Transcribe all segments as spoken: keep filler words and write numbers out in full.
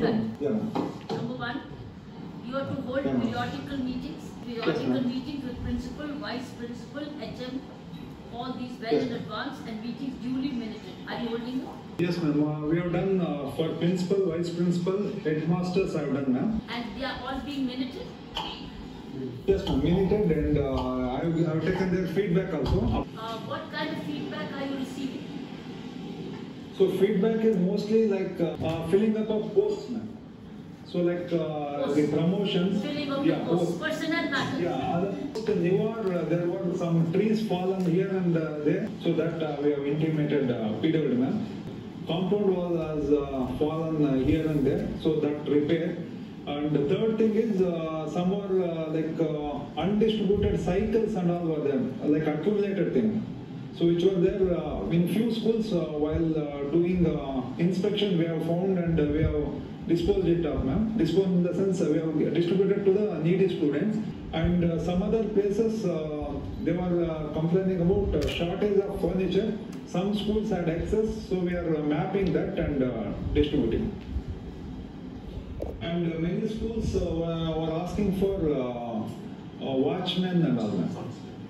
feedback. Yeah. Number one, you have to hold Yeah. periodical meetings, periodical Yes, meetings with principal, vice principal, H M, all these well Yes. in advance, and meetings duly minuted. Are you holding them? Yes, ma'am. Uh, we have done uh, for principal, vice principal, headmasters. I have done, ma'am. And they are all being minuted? Yes, ma'am. Minuted, and uh, I have, I have taken their feedback also. Uh, what kind of feedback are you receiving? So feedback is mostly like uh, uh, filling up of posts, ma'am. So like uh, the promotions. Filling up yeah, the posts, posts. personnel matters. Yeah, other post in Nevar, uh, there were some trees fallen here and uh, there, so that uh, we have intimated uh, P W D, ma'am. Compound wall has uh, fallen uh, here and there, so that repair. And the third thing is uh, some were uh, like uh, undistributed cycles and all were there, like accumulated thing. So which were there uh, in few schools uh, while uh, doing uh, inspection we have found and uh, we have disposed it of, ma'am. Disposed in the sense uh, we have distributed to the needy students. And uh, some other places uh, they were uh, complaining about uh, shortage of furniture. Some schools had excess, so we are uh, mapping that and uh, distributing. And uh, many schools uh, were, were asking for uh, uh, watchmen and all that.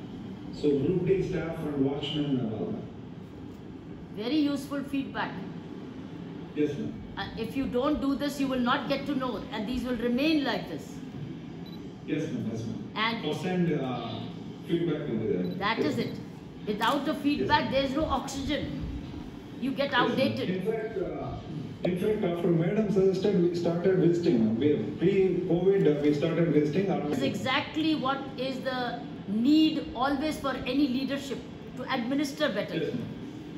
So group D staff and watchmen and all that. Very useful feedback. Yes, ma'am. Uh, if you don't do this, you will not get to know, and these will remain like this. Yes, ma'am. Yes, ma'am. And Or send uh, feedback will be there. that Yes, is it. Without the feedback, Yes. there is no oxygen. You get Yes, ma'am. outdated. In fact, uh, in fact, after Madam suggested, we started visiting. We pre-COVID, uh, we started visiting. This is exactly what is the need always for any leadership, to administer better. Yes, ma'am.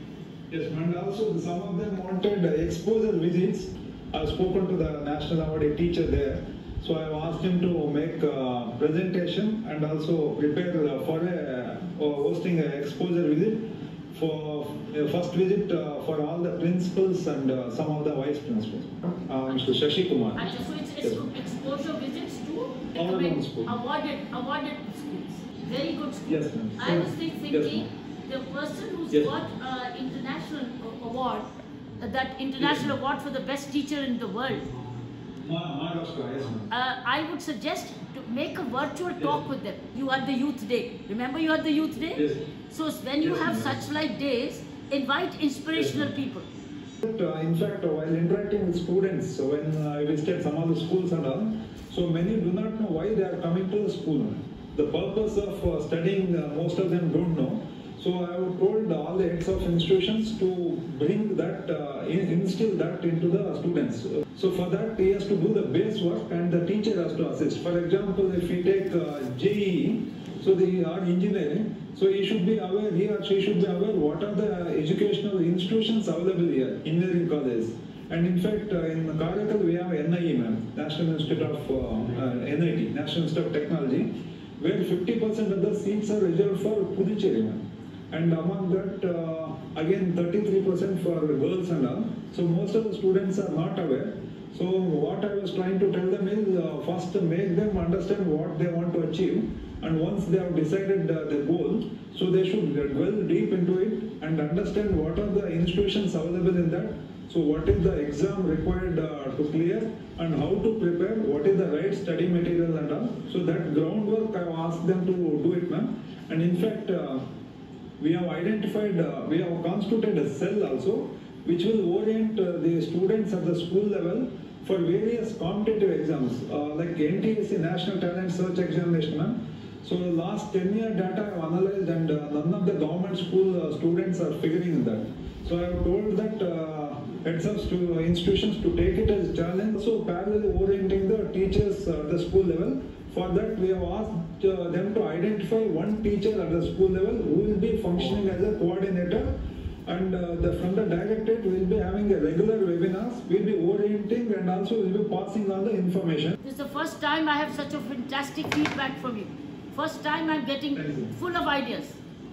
Yes, ma'am. And also some of them wanted uh, exposure visits. I've spoken to the national awardee teacher there. So I've asked him to make a presentation and also prepare uh, for a, uh, hosting an exposure visit for a first visit uh, for all the principals and uh, some of the vice principals. Uh, Mister Shashi Kumar. And so it's, Yes. it's exposure visits to All recommend around school. awarded, awarded schools. Very good schools. Yes, ma'am. I was So- think, yes, thinking ma'am. the person who's Yes. got uh, international a- award, uh, that international Yes. award for the best teacher in the world, Ma- Maharashtra, yes, ma'am. uh, I would suggest to make a virtual Yes. talk with them. You had the youth day. Remember you had the youth day? Yes. So when you Yes, have ma'am. such like days, invite inspirational Yes, ma'am. people. But, uh, in fact, uh, while interacting with students, so when uh, I visited some of the schools and all, so many do not know why they are coming to the school. The purpose of uh, studying, uh, most of them don't know. So I have told all the heads of institutions to bring that, uh, in- instill that into the students. So for that, he has to do the base work and the teacher has to assist. For example, if we take uh, J E E, so they are engineering, so he should be aware, he or she should be aware what are the educational institutions available here, engineering colleges. And in fact, uh, in Karaikal we have N I E, ma'am, National Institute of uh, uh, N I T, National Institute of Technology, where fifty percent of the seats are reserved for Puducherry, ma'am. And among that, uh, again, thirty-three percent for girls and all. So most of the students are not aware. So what I was trying to tell them is, uh, first make them understand what they want to achieve. And once they have decided uh, the goal, so they should dwell deep into it and understand what are the institutions available in that. So what is the exam required uh, to clear and how to prepare, what is the right study material and all. So that groundwork I have asked them to do it, ma'am. And in fact, uh, we have identified, uh, we have constituted a cell also, which will orient uh, the students at the school level for various competitive exams, uh, like N T S C National Talent Search Examination, ma'am. So last ten year data I have analyzed and uh, none of the government school uh, students are figuring that. So I have told that uh, heads of stu- institutions to take it as a challenge, so parallelly orienting the teachers uh, at the school level. For that, we have asked uh, them to identify one teacher at the school level who will be functioning as a coordinator, and uh, the, from the directorate we will be having a regular webinars, we will be orienting and also we will be passing on the information. This is the first time I have such a fantastic feedback from you. First time I'm getting Thank you. full of ideas.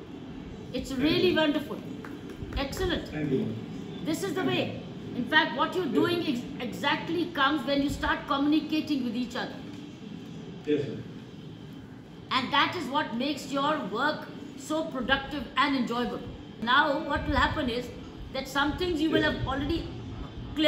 It's really wonderful. Excellent. Thank you. This is the way. In fact, what you're doing ex exactly comes when you start communicating with each other. Yes, sir. And that is what makes your work so productive and enjoyable. Now what will happen is that some things you will Yes. have already cleared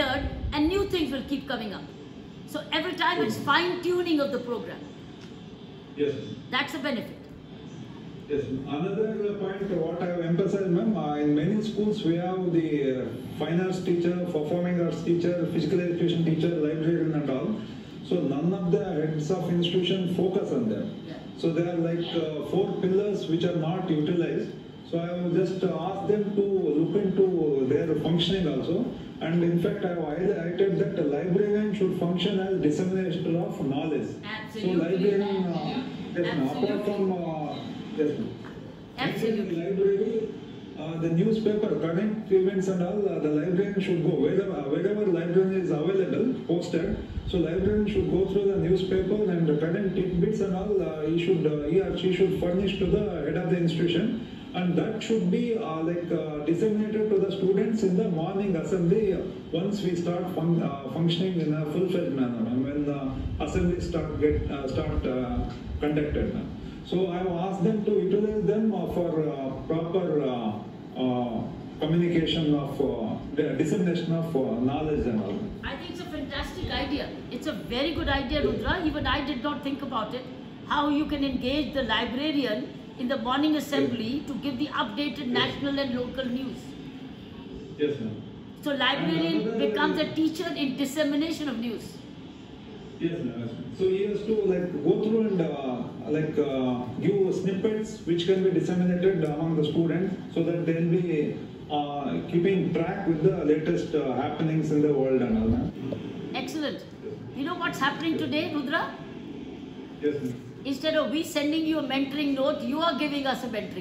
and new things will keep coming up. So every time it's fine tuning of the program. Yes. That's a benefit. Yes. Another point what I have emphasized, ma'am, uh, in many schools we have the uh, fine arts teacher, performing arts teacher, physical education teacher, librarian and all. So none of the heads of institution focus on them. Yeah. So there are like uh, four pillars which are not utilized. So I will just uh, ask them to look into their functioning also. And in fact, I have highlighted that the librarian should function as disseminator of knowledge. Absolutely. So librarian, uh, yes, ma'am, apart from uh, yes, ma'am. Absolutely. In the library, uh, the newspaper, current events and all, uh, the librarian should go wherever, uh, wherever librarian is available, posted. So librarian should go through the newspaper and the current tidbits and all. Uh, he should, uh, he or she should furnish to the head of the institution, and that should be uh, like uh, disseminated to the students in the morning assembly. Uh, once we start fun uh, functioning in a full-fledged manner, and when the assembly start get uh, start uh, conducted. Now. So I have asked them to utilize them uh, for uh, proper uh, uh, communication of uh, the dissemination of uh, knowledge and all. I think it's a fantastic idea. It's a very good idea, Rudra. Even I did not think about it. How you can engage the librarian in the morning assembly to give the updated national and local news. Yes, ma'am. So librarian becomes a teacher in dissemination of news. Yes, ma'am. So he has to like go through and uh, like uh, give snippets which can be disseminated among the students, so that they'll be uh, keeping track with the latest uh, happenings in the world and all that. Excellent. You know what's happening today, Rudra? Yes, ma'am. Instead of we sending you a mentoring note, you are giving us a mentoring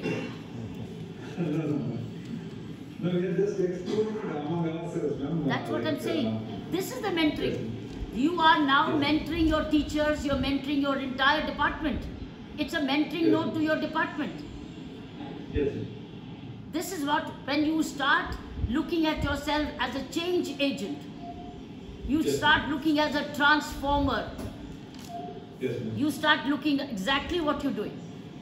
note. No, we are just exploring among ourselves, ma'am. That's what like, I'm saying. Uh, This is the mentoring. You are now Yes. mentoring your teachers, you're mentoring your entire department. It's a mentoring Yes. note to your department. yes. This is what, when you start looking at yourself as a change agent, you Yes. start looking as a transformer. Yes, ma'am. You start looking exactly what you're doing.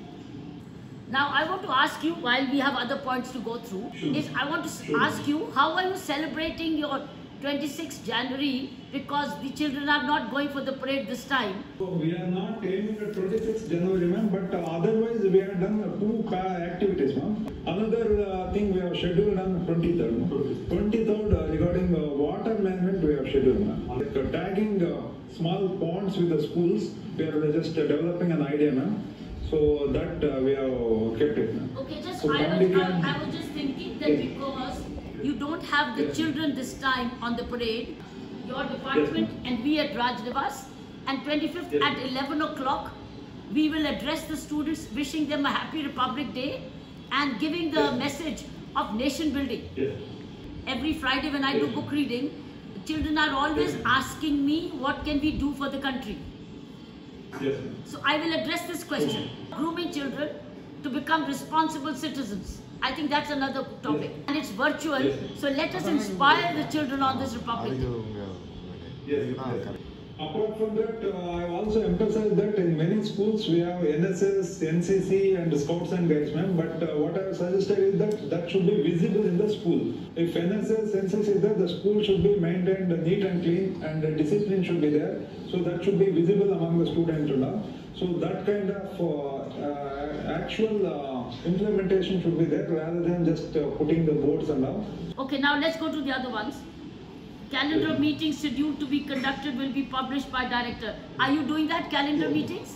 Now I want to ask you, while we have other points to go through, Sure. is I want to s- Sure. ask you, how are you celebrating your twenty-sixth January, because the children are not going for the parade this time? So we are not aiming at twenty-sixth January, ma'am, but uh, otherwise we have done uh, two pa activities, ma'am. Another uh, thing we have scheduled on twenty-third. twenty-third uh, regarding uh, water management we have scheduled, ma'am. Like uh, tagging uh, small ponds with the schools, we are just uh, developing an idea, ma'am. So that uh, we have kept it, ma'am. Okay, just So I, was, Bombay can- I, I was just thinking that Yes. because you don't have the Yes. children this time on the parade, your department Yes. and we at Raj Nivas, and twenty-fifth Yes. at eleven o'clock, we will address the students, wishing them a happy Republic Day and giving the Yes. message of nation building. Yes. Every Friday when I do Yes. book reading, the children are always Yes. asking me, what can we do for the country? Yes, ma'am. So I will address this question. Grooming children to become responsible citizens. I think that's another topic. Yes. And it's virtual. Yes. So let us inspire the children on this Republic Day. Yes, yes. Apart from that, uh, I also emphasized that in many schools we have N S S, N C C and Scouts and Guides, ma'am. But uh, what I have suggested is that that should be visible in the school. If N S S, N C C is there, the school should be maintained neat and clean, and uh, discipline should be there. So that should be visible among the students and all. So that kind of uh, uh, actual uh, implementation should be there rather than just uh, putting the boards and all. Okay, now let's go to the other ones. Calendar of meetings scheduled to be conducted will be published by director. Are you doing that, calendar meetings?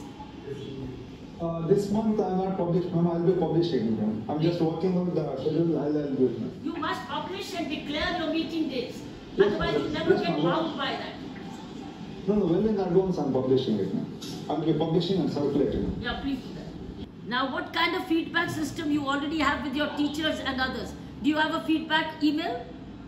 Uh, this month I am not published, ma'am. I will be publishing, ma'am. I'm just working on the schedule. I'll, I'll do it, ma'am. You must publish and declare your meeting dates. Yes, Otherwise ma'am. you never Yes, get ma'am. bound by that. No, no, well in advance I'm publishing it, ma'am. I'll be publishing and circulating it. Yeah, please do that. Now, what kind of feedback system you already have with your teachers and others? Do you have a feedback email?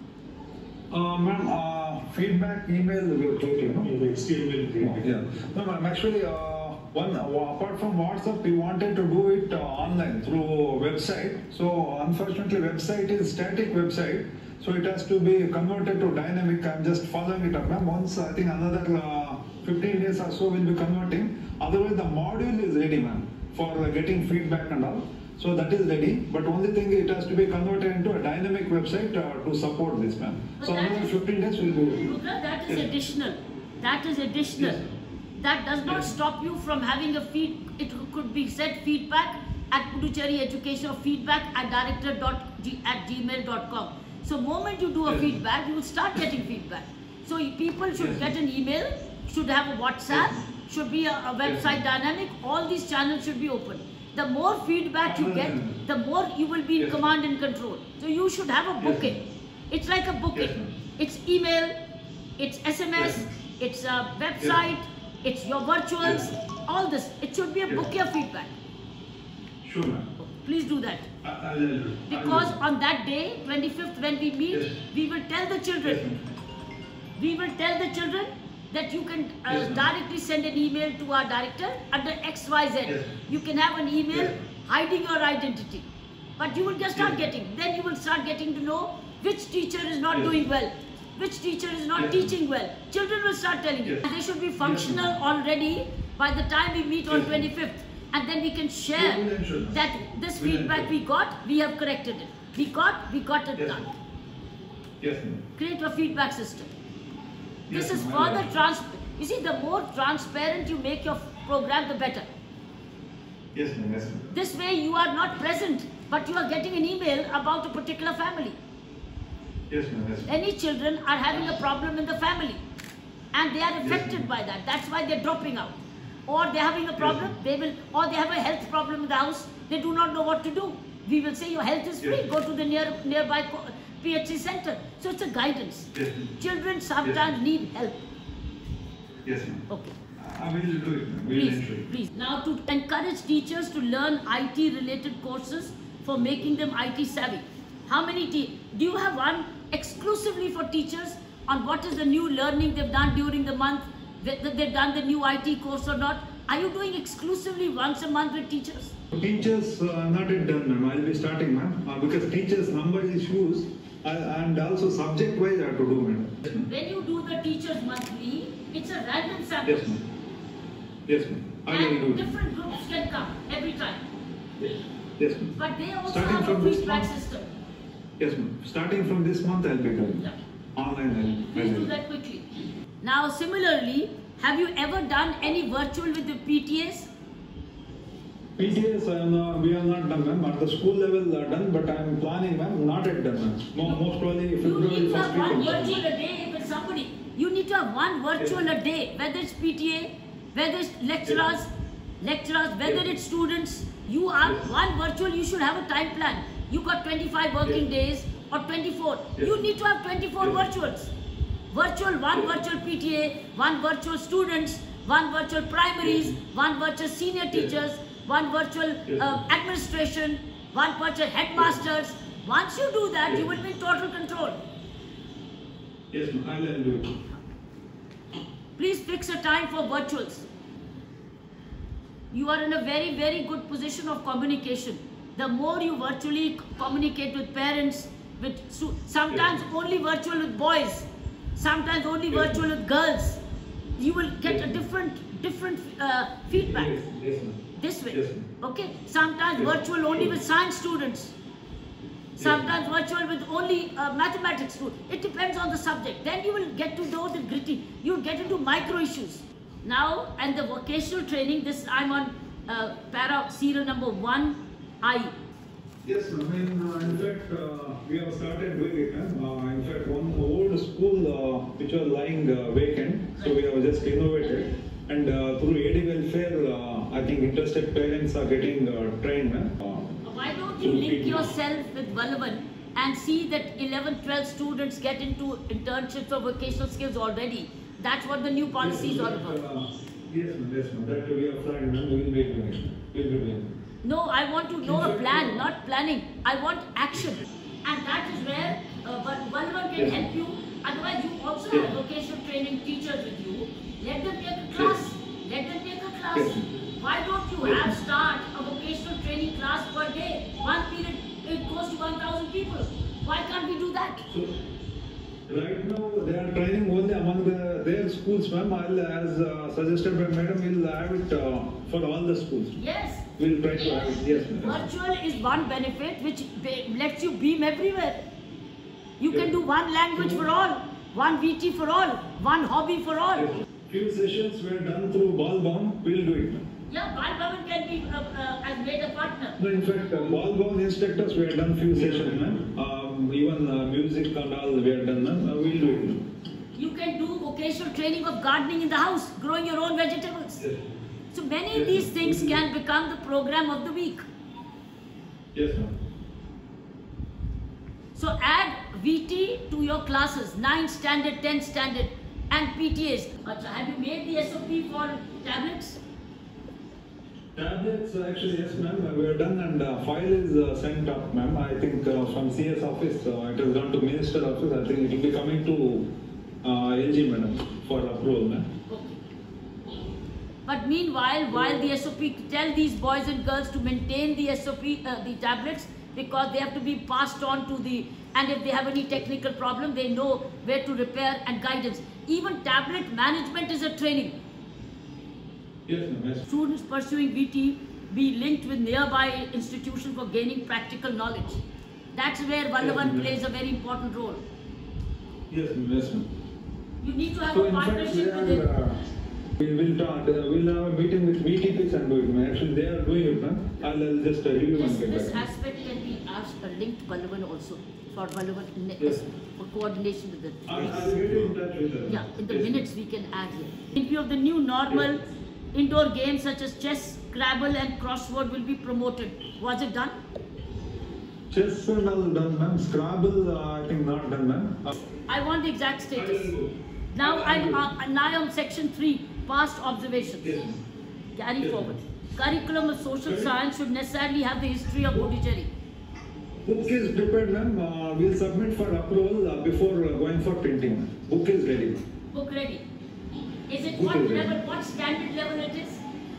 Uh, ma'am, uh, feedback email will take, you know. Yeah. No, ma'am, actually, uh, one, uh, apart from WhatsApp, we wanted to do it uh, online through website. So, unfortunately, website is static website. So, it has to be converted to dynamic. I'm just following it up, ma'am. Once, I think another uh, fifteen days or so, we'll be converting. Otherwise, the module is ready, ma'am, for uh, getting feedback and all. So that is ready, but only thing it has to be converted into a dynamic website uh, to support this, ma'am. So another fifteen days will be. Rudra, that is yes. additional. That is additional. Yes. That does not yes. stop you from having a feed. It could be said feedback at Puducherry Education or feedback at director dot at gmail dot com. So moment you do a yes. feedback, you will start getting feedback. So people should yes. get an email, should have a WhatsApp, yes. should be a, a website yes. dynamic. All these channels should be open. The more feedback you get, the more you will be in yes. command and control. So you should have a bouquet. Yes. It's like a bouquet. Yes, it's email, it's S M S, yes. it's a website, yes. it's your virtuals, yes. all this. It should be a yes. bouquet of feedback. Sure, ma'am. Please do that. I, I'll, I'll, because on that day, twenty-fifth, when we meet, yes. we will tell the children. Yes. We will tell the children that you can uh, yes, directly send an email to our director under X Y Z. Yes. You can have an email yes. hiding your identity. But you will just start yes. getting, then you will start getting to know which teacher is not yes. doing well, which teacher is not yes. teaching well. Children will start telling you. Yes. They should be functional yes. already by the time we meet yes. on twenty-fifth. And then we can share yes. that this we'll feedback ensure. we got, we have corrected it. We got, we got it yes. done. Yes. Create a feedback system. This yes, is further transparent. You see, the more transparent you make your program, the better. Yes, ma'am. Yes, this way you are not present, but you are getting an email about a particular family. Yes, ma'am. Yes, Any children are having a problem in the family and they are affected yes, by that. That's why they're dropping out. Or they're having a problem, yes, they will, or they have a health problem in the house, they do not know what to do. We will say your health is free, yes, go to the near, nearby P H C center. So it's a guidance. Yes. Children sometimes yes. need help. Yes, ma'am. Okay. I will do it. We will ensure it. Please. Now to encourage teachers to learn I T related courses for making them I T savvy. How many te do you have one exclusively for teachers on what is the new learning they've done during the month, whether they've done the new I T course or not? Are you doing exclusively once a month with teachers? Teachers uh, not yet done, ma'am. I'll be starting, ma'am, uh, because teachers number issues uh, and also subject wise I have to do, madam. When you do the teachers monthly, it's a random sample. Yes, ma'am. Yes, ma'am. I will do it. Different groups can come every time. Yes, yes, ma'am. But they also starting have from a feedback system. Yes, ma'am. Starting from this month, I'll be doing yeah. online. I'll, Please I'll do that quickly. Now, similarly, have you ever done any virtual with the P T As? P T As, uh, no, we have not done, ma'am. At the school level, uh, done, but I am planning, ma'am. Not yet done, ma'am. No, most probably, if you need to have one week virtual a day with somebody. You need to have one virtual yes. a day, whether it's P T A, whether it's lecturers, yes. lecturers, whether yes. it's students. You are yes. one virtual. You should have a time plan. You got twenty-five working yes. days or twenty-four. Yes. You need to have twenty-four yes. virtuals. Virtual, one yes. virtual P T A, one virtual students, one virtual primaries, yes. one virtual senior teachers, yes. one virtual yes. uh, administration, one virtual headmasters. Yes. Once you do that, yes. you will be in total control. Yes, ma'am. I will do it. Please fix a time for virtuals. You are in a very, very good position of communication. The more you virtually communicate with parents, with sometimes yes. only virtual with boys, sometimes only yes. virtual with girls, you will get yes. a different, different uh, feedback. Yes. Yes, this way, yes. okay? Sometimes yes. virtual only with science students. Sometimes yes. virtual with only uh, mathematics students. It depends on the subject. Then you will get to know the gritty. You will get into micro issues. Now, and the vocational training, this I'm on uh, para serial number one I. Yes, I mean, uh, in fact, uh, we have started doing it. Uh, in fact, one old school uh, which was lying uh, vacant, so we have just innovated. And uh, through A D welfare, uh, I think interested parents are getting uh, trained. Uh, Why don't you link yourself with Vallavan and see that eleven, twelve students get into internships or vocational skills already? That's what the new policy yes, is all about. Uh, yes, ma'am. Yes, ma'am. That we have planned. We will be doing it. We will be doing it. No, I want to know a plan, not planning. I want action. And that is where uh, Vallavan can yes. help you. Otherwise, you also yes. have vocational training teachers with you. Let them take a class. Yes. Let them take a class. Yes. Why don't you yes. have start a vocational training class per day? One period, it goes to one thousand people. Why can't we do that? So, right now, they are training only among the, their schools, ma'am. As uh, suggested by madam, we'll have it uh, for all the schools. Yes. we'll try to have it. Yes, ma'am. Virtual is one benefit which be- lets you beam everywhere. You can Yes. do one language for all, one V T for all, one hobby for all. Yes. Few sessions were done through ball bound, we'll do it, ma'am. Yeah, Bal Bhavan can be uh, uh, has made a partner. No, in fact, uh, ball bound instructors, we have done few sessions, ma'am. Um, even uh, music and all, we have done, ma'am. Uh, we'll do it, ma'am. You can do vocational training of gardening in the house, growing your own vegetables. Yes. So many of Yes. these things can become the program of the week. Yes, ma'am. So add V T to your classes, ninth standard, tenth standard, and P T As. Acha, have you made the S O P for tablets? Tablets, uh, actually, yes, ma'am. Uh, we have done, and uh, file is uh, sent up, ma'am. I think uh, from C S office, uh, it has gone to Minister office. I think it will be coming to uh, L G, madam, for approval, ma'am. Okay. But meanwhile, while the S O P, tell these boys and girls to maintain the S O P, uh, the tablets, because they have to be passed on to the, and if they have any technical problem, they know where to repair and guidance. Even tablet management is a training. Yes, ma'am. Yes. Students pursuing V T be linked with nearby institution for gaining practical knowledge. That's where Vallavan Yes, plays a very important role. Yes, ma'am. Yes, ma'am. You need to have So a in fact, we partnership with are, it. uh, we will talk, uh, we'll have a meeting with V T Ps and do it, ma'am. Actually, they are doing it, ma'am. I'll, I'll just uh, review This, and get this back. aspect can be asked, uh, linked Vallavan also, for Vallavan, ne- Yes. for coordination with the. I'll, I'll get in touch with her. Yeah, in the Yes, minutes we can add here. In view of the new normal, Yes. indoor games such as chess, Scrabble and crossword will be promoted. Was it done? Chess and all done, ma'am. Scrabble, uh, I think not done, ma'am. Uh, I want the exact status. I will- Now I I'm will- uh, now on section three, past observations. Yes. Carry Yes. forward. Curriculum of social Correct. science should necessarily have the history of Puducherry. Book is prepared, ma'am. Uh, we'll submit for approval uh, before uh, going for printing, ma'am. Book is ready. Book ready. Is it Book what is ready. level, what standard level it is?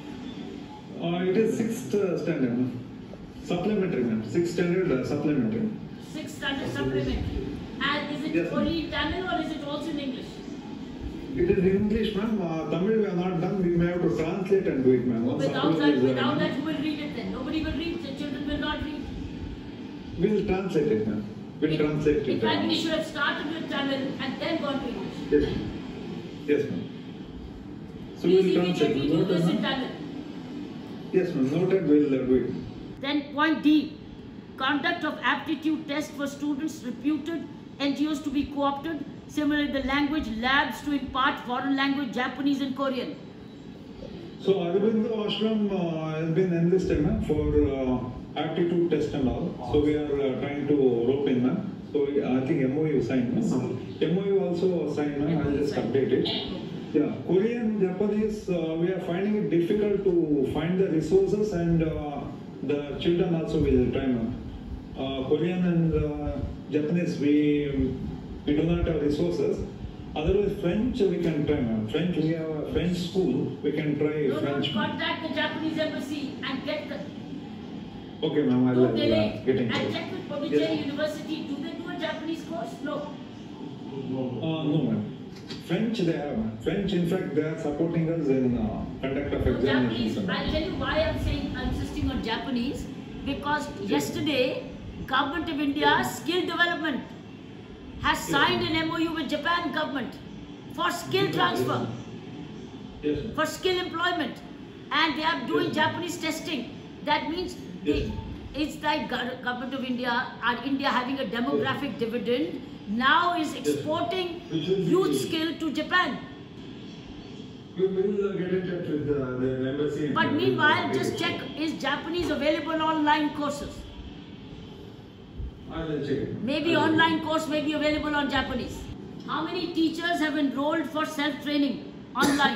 Uh, it is sixth uh, standard, ma'am. Supplementary, ma'am. Sixth standard uh, supplementary. Sixth standard supplementary. And is it Yes, ma'am. only in Tamil or is it also in English? It is in English, ma'am. Uh, Tamil we have not done. We may have to translate and do it, ma'am. Once Without approval that, is, uh, without that, who will read it then? Nobody will read. The children will not read. We'll translate it, ma'am. We'll In- translate it. In fact, uh, we should have started with Tamil and then gone to English. Yes. Yes, ma'am. So Please we'll immediately translate. do Noted, this in ma'am? Tamil. Yes, ma'am. Noted. We'll uh, do it. Then point D, conduct of aptitude test for students reputed N G Os to be co-opted. Similarly, the language labs to impart foreign language, Japanese and Korean. So Aurobindo Ashram uh, has been enlisted, ma'am, for uh, aptitude test and all. So we are uh, trying to rope in, ma'am. So I think M O U signed, ma'am. M O U also signed, ma'am. I'll just update it. Yeah, Korean, Japanese, uh, we are finding it difficult to find the resources, and uh, the children also will try, ma'am. Uh, Korean and uh, Japanese, we we do not have resources. Otherwise, French we can try, ma'am. French, we have a French school. We can try No, no, French. contact the Japanese embassy and get the, Okay, ma'am. I'll, don't I'll delay. uh, get in And touch. check with Puducherry Yes. University. Do they do a Japanese course? No. Uh, no, ma'am. French they have, ma'am. French, in fact, they are supporting us in uh, conduct of So examinations. Japanese, and all. I'll tell you why I'm saying, I'm insisting on Japanese. Because yesterday, Government of India Skill Development has signed an M O U with Japan government for skill transfer, Yes, ma'am. for skill employment. And they are doing Yes. Japanese testing. That means the, Yes. it's like Gov- Government of India, or India having a demographic dividend, now is exporting Which will be- youth skill to Japan. We will uh, get in touch with uh, the embassy. and- But meanwhile, just check, is Japanese available online courses? I will check it. Maybe I will- online course may be available on Japanese. How many teachers have enrolled for self-training online?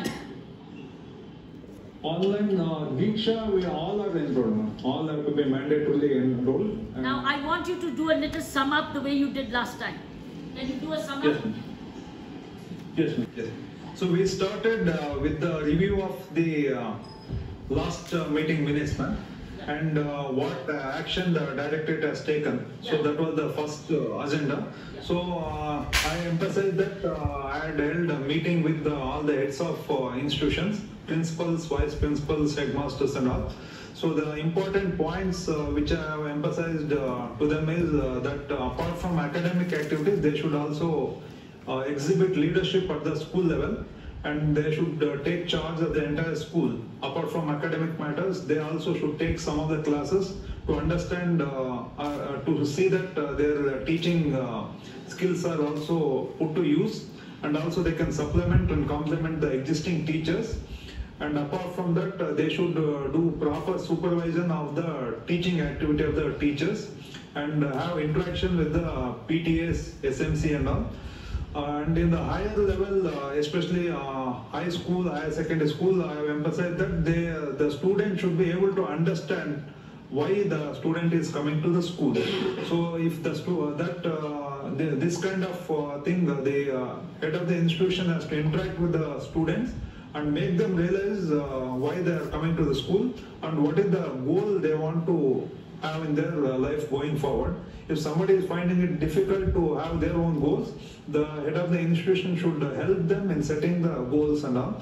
Online uh, Diksha, we all are enrolled, ma'am. All have to be mandatorily enrolled. and- Now I want you to do a little sum up the way you did last time. Can you do a sum Yes, up? ma'am. Yes, ma'am. Yes. So we started uh, with the review of the uh, last uh, meeting minutes, ma'am. and uh, what uh, action the directorate has taken. So Yeah. that was the first uh, agenda. So uh, I emphasized that uh, I had held a meeting with the, all the heads of uh, institutions, principals, vice principals, headmasters and all. So the important points uh, which I have emphasized uh, to them is uh, that uh, apart from academic activities, they should also uh, exhibit leadership at the school level, and they should uh, take charge of the entire school. Apart from academic matters, they also should take some of the classes to understand, uh, uh, to see that uh, their uh, teaching uh, skills are also put to use, and also they can supplement and complement the existing teachers. And apart from that, uh, they should uh, do proper supervision of the teaching activity of the teachers, and uh, have interaction with the uh, P T As, S M C and all. Uh, and in the higher level, uh, especially uh, high school, higher secondary school, I have emphasized that they, uh, the student should be able to understand why the student is coming to the school. So if the stu that uh, the, this kind of uh, thing, uh, the uh, head of the institution has to interact with the students and make them realize uh, why they are coming to the school and what is the goal they want to have in their uh, life going forward. If somebody is finding it difficult to have their own goals, the head of the institution should help them in setting the goals and all.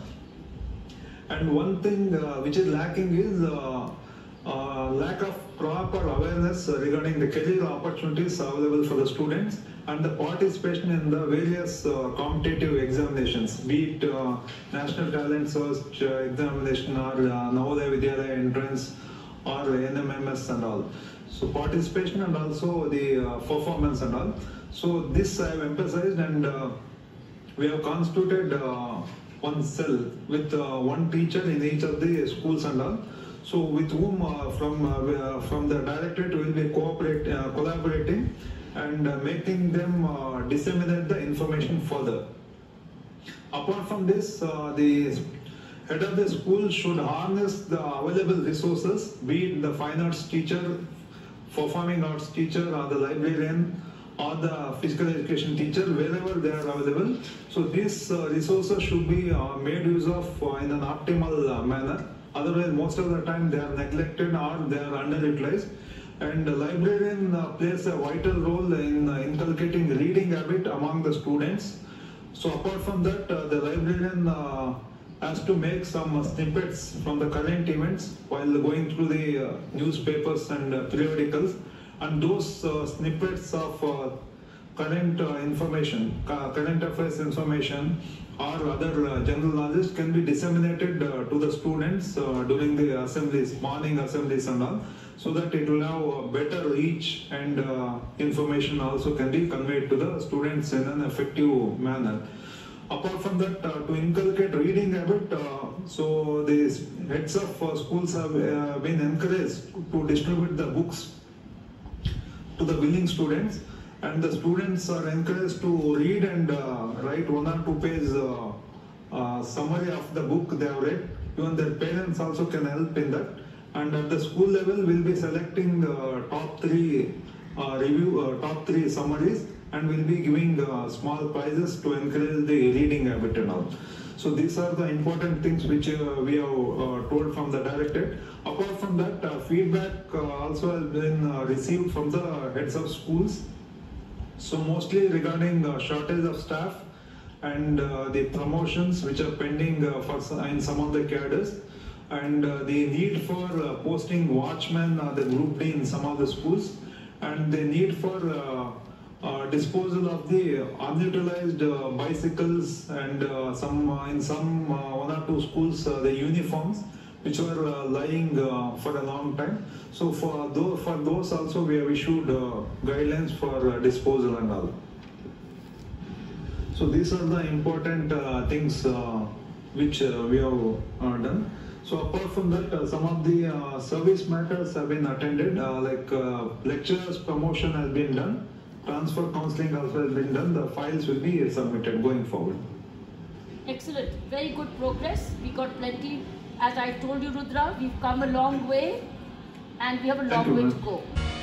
And one thing uh, which is lacking is uh, uh, lack of proper awareness regarding the career opportunities available for the students and the participation in the various uh, competitive examinations, be it uh, National Talent Search uh, examination or uh, Navodaya Vidyalaya entrance or N M M S and all. So participation and also the uh, performance and all. So this I have emphasized, and uh, we have constituted uh, one cell with uh, one teacher in each of the schools and all. So with whom uh, from uh, from the directorate will be cooperate, uh, collaborating and uh, making them uh, disseminate the information further. Apart from this, uh, the head of the school should harness the available resources, be it the fine arts teacher, performing arts teacher, or the librarian, or the physical education teacher, wherever they are available. So these uh, resources should be uh, made use of uh, in an optimal uh, manner. Otherwise, most of the time they are neglected or they are underutilized. And the librarian uh, plays a vital role in uh, inculcating reading habit among the students. So apart from that, uh, the librarian uh, has to make some uh, snippets from the current events while going through the uh, newspapers and uh, periodicals, and those uh, snippets of uh, current uh, information, uh, current affairs information or other uh, general knowledge can be disseminated uh, to the students uh, during the assemblies, morning assemblies and all, so that it will have a better reach, and uh, information also can be conveyed to the students in an effective manner. Apart from that, uh, to inculcate reading habit, uh, so the heads of uh, schools have uh, been encouraged to distribute the books to the willing students, and the students are encouraged to read and uh, write one or two page uh, uh, summary of the book they have read. Even their parents also can help in that. And at the school level, we'll be selecting the top three uh, review, uh, top three summaries, and we'll be giving uh, small prizes to encourage the reading habit and all. So these are the important things which uh, we have uh, told from the directorate. Apart from that, uh, feedback uh, also has been uh, received from the heads of schools. So mostly regarding uh, shortage of staff and uh, the promotions which are pending uh, for some, in some of the cadres, and uh, the need for uh, posting watchmen or the group D in some of the schools, and the need for uh, uh, disposal of the unutilized uh, bicycles, and uh, some uh, in some uh, one or two schools uh, the uniforms which were uh, lying uh, for a long time. So for those, for those also we have issued uh, guidelines for uh, disposal and all. So these are the important uh, things uh, which uh, we have uh, done. So apart from that, uh, some of the uh, service matters have been attended, uh, like uh, lecturers promotion has been done, transfer counseling also has been done, the files will be submitted going forward. Excellent, very good progress. We got plenty. As I told you, Rudra, we've come a long way and we have a long way to go.